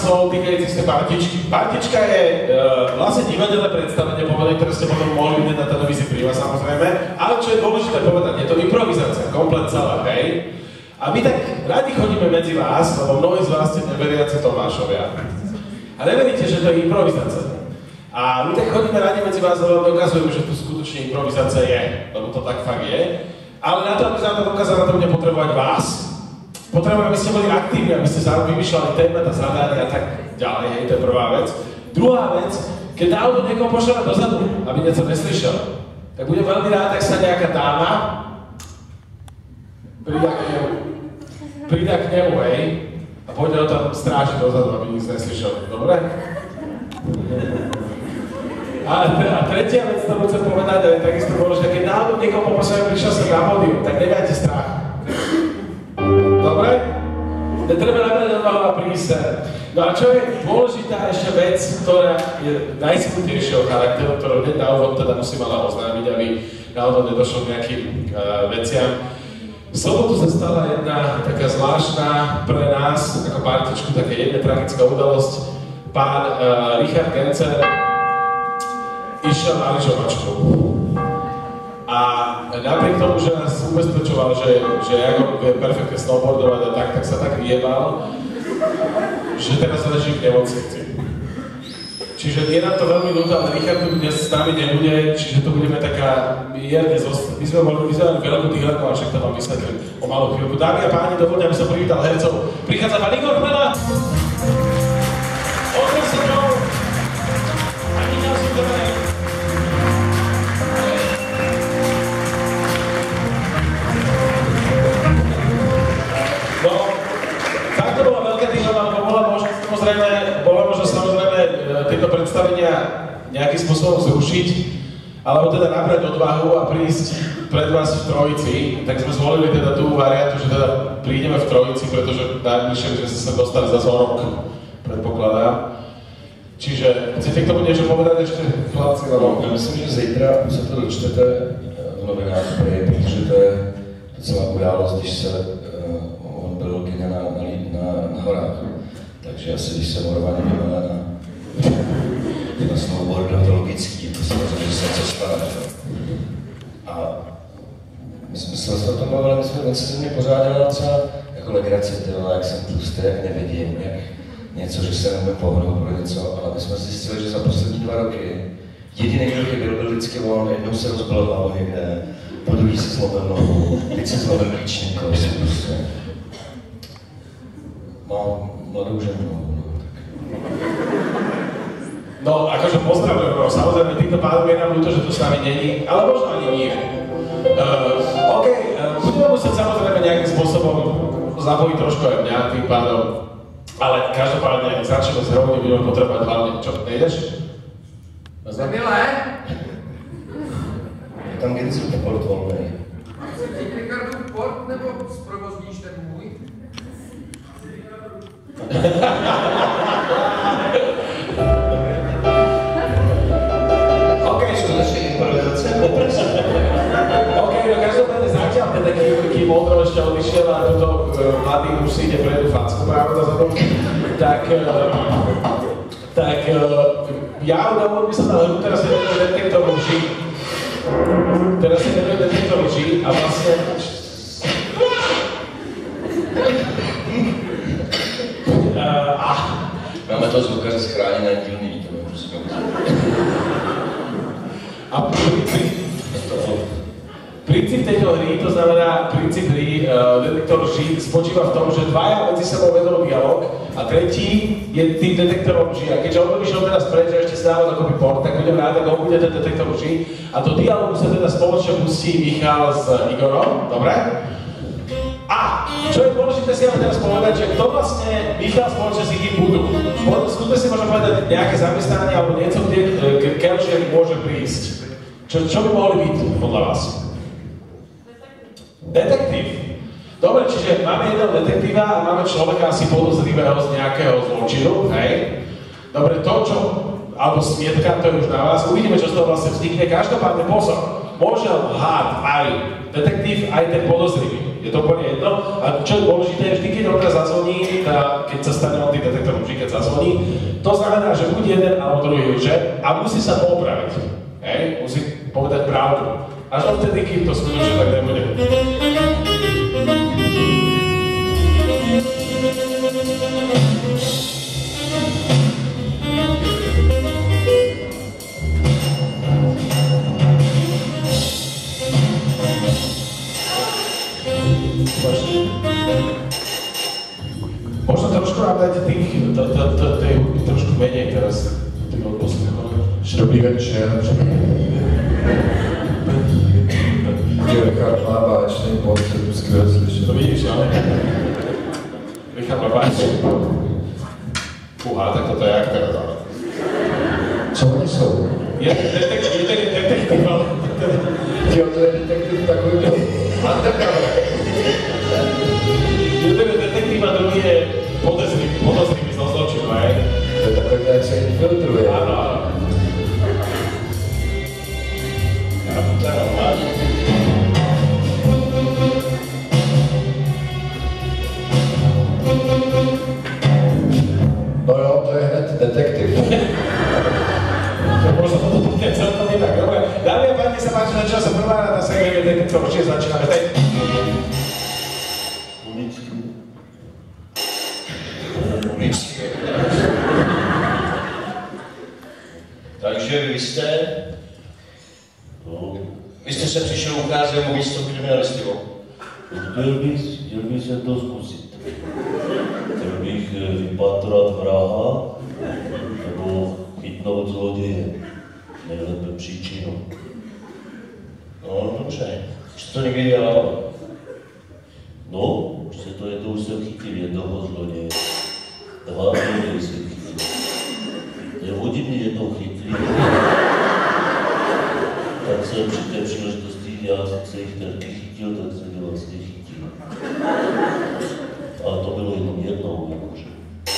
slov týkajúcich sa Partičky. Partička je vlastne divadelné predstavenie, ktoré ste potom mohli vidieť na televízii Prima, samozrejme, ale čo je dôležité povedať, je to improvizácia, komplet celá, hej? A my tak radi chodíme medzi vás, lebo mnohí z vás ste neveriaci Tomášovia. A neveríte, že to je improvizácia. A my tak chodíme radi medzi vás, lebo dokazujeme, že tu skutočne improvizácia je, lebo to tak fakt je. Ale na to, aby sme to dokázali, na to bude potrebovať vás. Potrebujem, aby ste boli aktívni, aby ste zároveň vymýšľali témata, zadania a tak ďalej, hej, to je prvá vec. Druhá vec, keď auto niekoho pošle dozadu, aby niečo neslyšel, tak budem veľmi rád, ak sa nejaká dáma prída k nemu, hej, a pôjde ho tam strážiť dozadu, aby nic neslyšel, dobre? A tretia vec, ktorú chcem povedať, je takisto dôležité, keď náhodou niekoho poprosím, prišiel som na pódium, tak nemajte strach. Dobre? Netreba nabrať odvahu a prísť. No a čo je dôležitá ešte vec, ktorá je najskutejšieho charakteru, ktorú hneď na úvod teda musím ale oznámiť, aby náhodou nedošlo k nejakým veciam. V sobotu sa stala jedna taká zvláštna pre nás, ako Partičku, taká jedna tragická udalosť. Pán Richard Gencer išiel na lyžovačku. A napriek tomu, že nás ubezpečoval, že ako vie perfektne snowboardovať a tak sa tak vyjebal, že teraz leží v nemocnici. Čiže je nám to veľmi ľúto, ale Richard tu dnes s nami nebude, čiže to budeme taká mierne zostať. My sme mali veľkú tých lekov, a však to vám vysvetlím o malú chvíľku. Dámy a páni, dovoľte, aby som privítal hercov. Prichádza pán Igor Chmela! Otvor sa ňou! A Michal Sudorej! No, tak to bola veľká týždňa, ale bola možno samozrejme tieto predstavenia nejakým spôsobom zrušiť, alebo teda nabrať odvahu a prísť pred vás v trojici, tak sme zvolili teda tú variantu, že teda prídeme v trojici, pretože najbližšie by sme sa sem dostali za rok, predpokladám. Čiže chcete k tomu niečo povedať ešte, chlapci? Ja myslím, že zítra sa to dočtete v novinách, protože to je docela událost, když se on byl Kenya na horách. Takže asi když se morovaně vyjmenuje na snowboardu, to logický, to samozřejmě, že se něco stane. A my jsme se o tom bavili, my se ze mě pořád dělala třeba jako legrace, jak jsem tlustý, jak nevidím, jak něco, že se neumím pohnout pro něco, ale my jsme zjistili, že za poslední 2 roky jediný, kdo chyběl, byl vždycky on, jednou se rozbil hlavu někde, po druhý si zlobil nohu, teď si zlobil klíčník, prostě prostě. Mám mladou ženu, no tak. No, akože pozdravujem, bro. Samozrejme, týmto pádom je nám ľúto, že tu s nami není, ale možno ani nie. OK, budeme musieť samozrejme nejakým spôsobom zapojiť trošku aj mňa tým pádom, ale každopádne začneme s hrou, budeme potrebovať hlavne, čo, nejdeš? Milé? Je tam Gencer port volnej. Chci ti Ricardův port, nebo zprovozníš ten můj? OK, skutečne improvizácia popresa. OK, no každopádne zatiaľ teda kým Ondro ešte odišiel a toto mladý muž si ide predu facku práve za to, tak ja udávam by som na hru, teraz je detektor lží. Teraz je detektor lží a vlastne... Máme to zvukaře schráněné dílny, víte, prosím. A princíp tejto hry, to znamená princíp hry detektor lží, spočíva v tom, že dvaja medzi sebou vedú dialog a tretí je tým detektorom lží. A keďže on vyšiel teraz preč, že ešte stále dokopy port, tak budem rád, ak on bude ten detektor lží. A do dialogu sa teda spoločne pustí Michal s Igorom, dobre? A čo je dôležité si ale teraz povedať, že kto vlastne Michal spoločne s Iggy budú. Skúste si možno povedať nejaké zamestnanie alebo niečo, kde Kelžiak môže prísť. Čo by mohli byť podľa vás? Detektív. Dobre, čiže máme jedného detektíva a máme človeka asi podozrivého z nejakého zločinu, hej? Dobre, to čo, alebo smietka, to je už na vás, uvidíme, čo z toho vlastne vznikne. Každopádne pozor, môže lhať aj detektív, aj ten podozrivý. Je to úplne jedno. A čo je dôležité, vždy, keď on zazvoní, keď sa stane on tým detektorom, vždy, keď zazvoní, to znamená, že buď jeden alebo druhý lže a musí sa poopraviť. Hej? Musí povedať pravdu. Až odtedy, kým to skutočne tak nebude. Možno trošku nám dajte tej hudby trošku menej teraz, tým odposluchom. Dobrý večer. Richard má báčný pocit, skvěle slyšet. To vidíš, jo? Richard má báčný. Fúha, tak toto je jak teda dále. Co oni jsou? Je detektiv, ale... Jo, to je detektiv takový to. Jeden je detektiv a druhý je podozrivý z zločinu, hej? To je takový, jak se infiltruje. Áno, áno. No jo, to je hned detektiv. Možno to bude celkom inak, dobre. Dámy a páni, sa páči na čase prvá rada série detektorov, čiže začíname teď. Takže vy jste se přišel ukázat o místo kriminalistiku. Chtěl bych se to zkusit. Chtěl bych vypátrat vraha nebo chytnout zloděje. Nejlépe příčinu. No, dobře. Jsi to někdy dělal? No, už se to jednou jsem chytil jednoho zloděje. Dva zloděje jsem chytil. To je hodiny jednou chytli. Tak jsem při té příležitosti, já se jich taky chytil, tak jsem je vlastně chytil. Ale to bylo jenom jednou, jakože.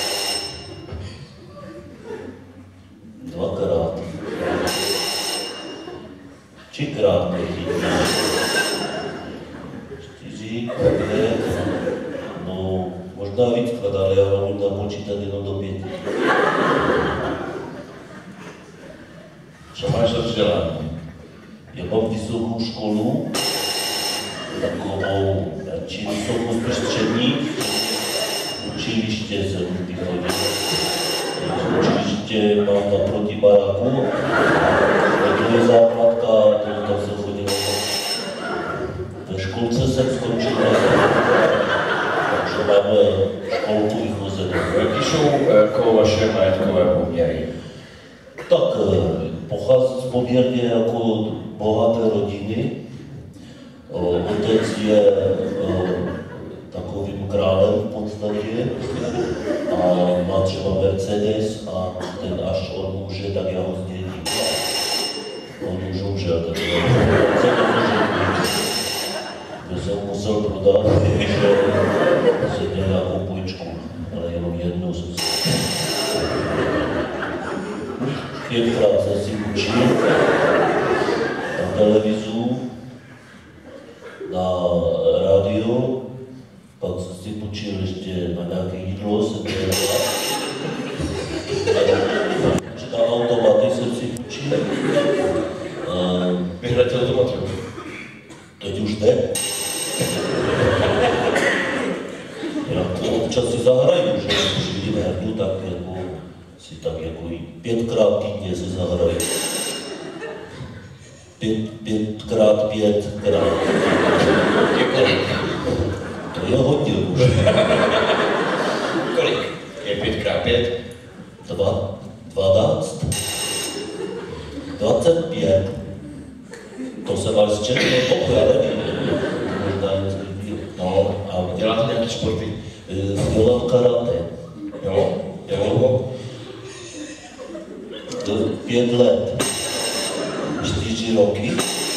Dvakrát. Třikrát mě chytil. 4, 5, no možná víckrát, ale já vám jim dám počítat jenom do 5. Co máš za vzdělání? Já mám vysokou školu, takovou, či vysokou spíš střední, učiliště jsem vychodil. Učiliště mám naproti baráku, to je základka, tam jsem chodil. Ve školce jsem skončil, takže máme školku vychozenou. Jaký jsou jako vaše majetkové poměry? Tak pocházím z poměrně jako bohaté rodiny. Otec je takovým králem v podstatě a má třeba Mercedes a ten až on může, tak já ho zdědím. On už umřel, tak já jsem musel prodat, protože jsem měl nějakou půjčku, ale jenom jednou jsem si. 5krát jsem si učil na televizu, na rádio, pak jsem si učil ještě na nějaké jídlo, jsem dělal. Na automaty jsem si učil. Vyhrajte automaty. Teď už ne. Já to občas si zahraju, že když vidím hernu, tak jako si tak jako 5krát týdně si zahraju. 5x5krát. To je hodně už. Kolik? Je 5x5? 12. 25. To jsem ale z České pokoje, nevím. Možná něco jiného. No, a děláte nějaké sporty? Dělám karate. Jo? Jak dlouho? 5 let. 4 roky.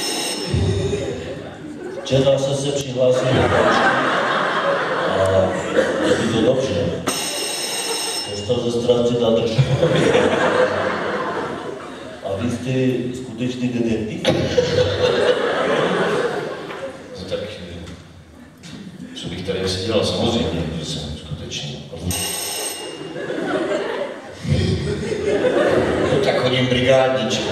Včera jsem se přihlásil do páčky a je mi to dobře. Dostal ze ztráty na držku. A vy jste skutečný detektiv? No tak chodím brigádniček.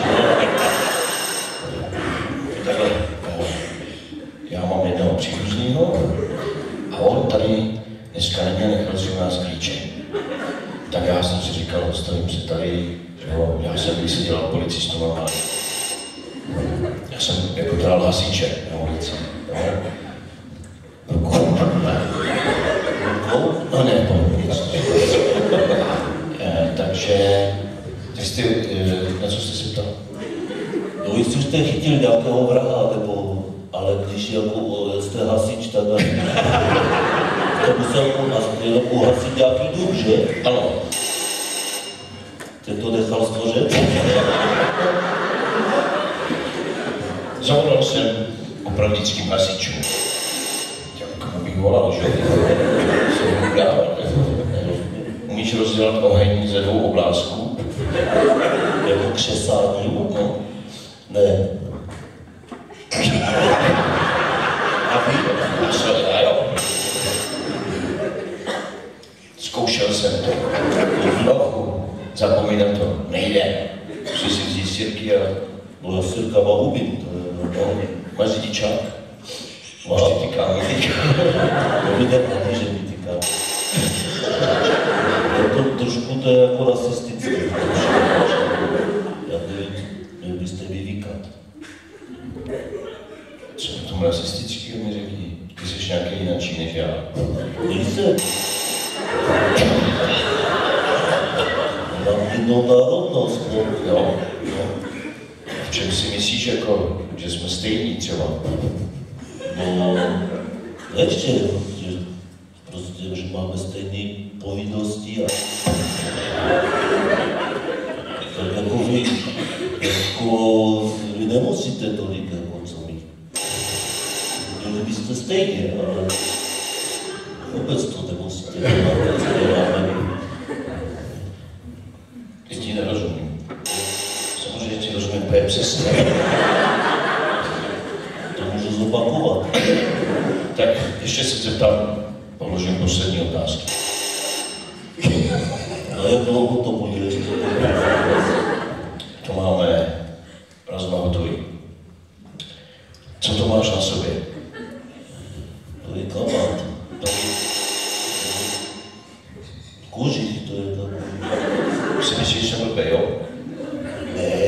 Takhle, já mám jednoho příbuzného a on tady dneska neměl, nechal si u nás klíče. Tak já jsem si říkal, stavím se tady, že jo, já jsem když se dělal policistu normálně. Já jsem jako dělal hasiče na ulici, jo. Rukou? No ne, nic. Takže, na co jste se ptal? No, jestli jste chytil nějakého vraha, nebo, ale když jako jste hasič, tak to musel uhasit nějaký dům, že? Ano. Jste to nechal složet? Zavolal jsem opravdickým hasičům. Komu bych volal, že? Jsem mu dával. Umíš rozdělat oheň ze 2 oblázků? Jako křesání? No. Ne. A vy? Já jo. Zkoušel jsem to. Trochu. Zapomínám to. Nejde. Musí si vzít sirky a... No já sirka mám ubít. No, máš řidičák? Máš vytýká. To mi nevadí, že vytýká. To trošku to je jako rasistické. Já nevím, měl byste vyvíkat. Co je tomu rasistického mi řekni? Ty jsi nějaký jinačí než já. Nejsem. Mám jinou národnost, no. Jo. V čem si myslíš, jako, že jsme stejní třeba? No, ještě, že prostě, že máme stejné povinnosti a tak jako vy nemusíte tolik, jako co my. Měli byste stejně, ale vůbec to nemusíte dělat. Ty ti nerozumím. Samozřejmě ti rozumím úplně přesně. To můžu zopakovat. Tak ještě se zeptám, položím poslední otázky. No jak dlouho to bude ještě? To máme plazma hotový. Co to máš na sobě? To je kabát. Kožich, to je kabát. Si myslíš, že jsem blbý, jo? Ne.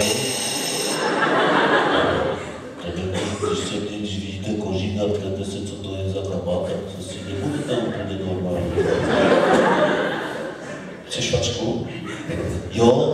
Tak jako, když vidíte kožík a ptáte se, co to je za kabát, tak to si nebudete úplně normálně. Chceš facku? Jo,